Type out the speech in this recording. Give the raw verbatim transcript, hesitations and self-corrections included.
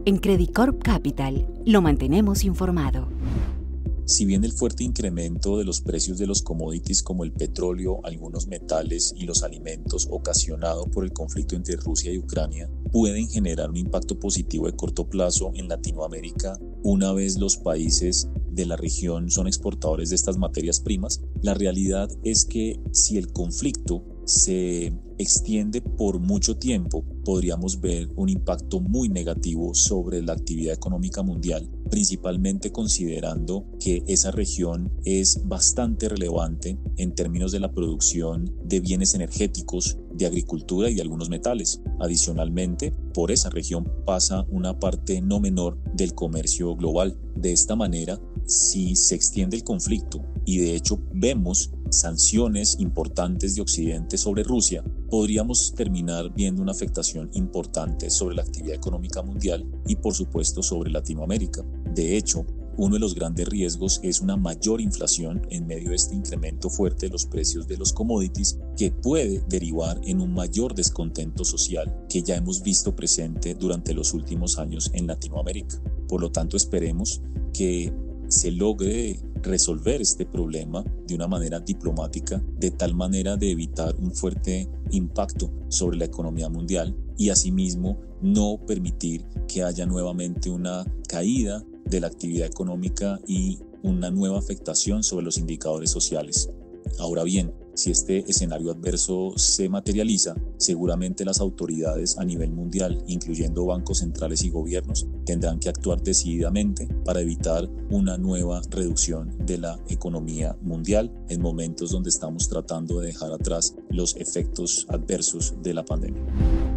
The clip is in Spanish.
En Credicorp Capital lo mantenemos informado. Si bien el fuerte incremento de los precios de los commodities como el petróleo, algunos metales y los alimentos ocasionado por el conflicto entre Rusia y Ucrania pueden generar un impacto positivo de corto plazo en Latinoamérica una vez los países de la región son exportadores de estas materias primas, la realidad es que si el conflicto se extiende por mucho tiempo, podríamos ver un impacto muy negativo sobre la actividad económica mundial, principalmente considerando que esa región es bastante relevante en términos de la producción de bienes energéticos, de agricultura y de algunos metales. Adicionalmente, por esa región pasa una parte no menor del comercio global. De esta manera, si se extiende el conflicto y de hecho vemos sanciones importantes de Occidente sobre Rusia, podríamos terminar viendo una afectación importante sobre la actividad económica mundial y por supuesto sobre Latinoamérica. De hecho, uno de los grandes riesgos es una mayor inflación en medio de este incremento fuerte de los precios de los commodities que puede derivar en un mayor descontento social que ya hemos visto presente durante los últimos años en Latinoamérica. Por lo tanto, esperemos que se logre resolver este problema de una manera diplomática, de tal manera de evitar un fuerte impacto sobre la economía mundial y asimismo no permitir que haya nuevamente una caída de la actividad económica y una nueva afectación sobre los indicadores sociales. Ahora bien, si este escenario adverso se materializa, seguramente las autoridades a nivel mundial, incluyendo bancos centrales y gobiernos, tendrán que actuar decididamente para evitar una nueva reducción de la economía mundial en momentos donde estamos tratando de dejar atrás los efectos adversos de la pandemia.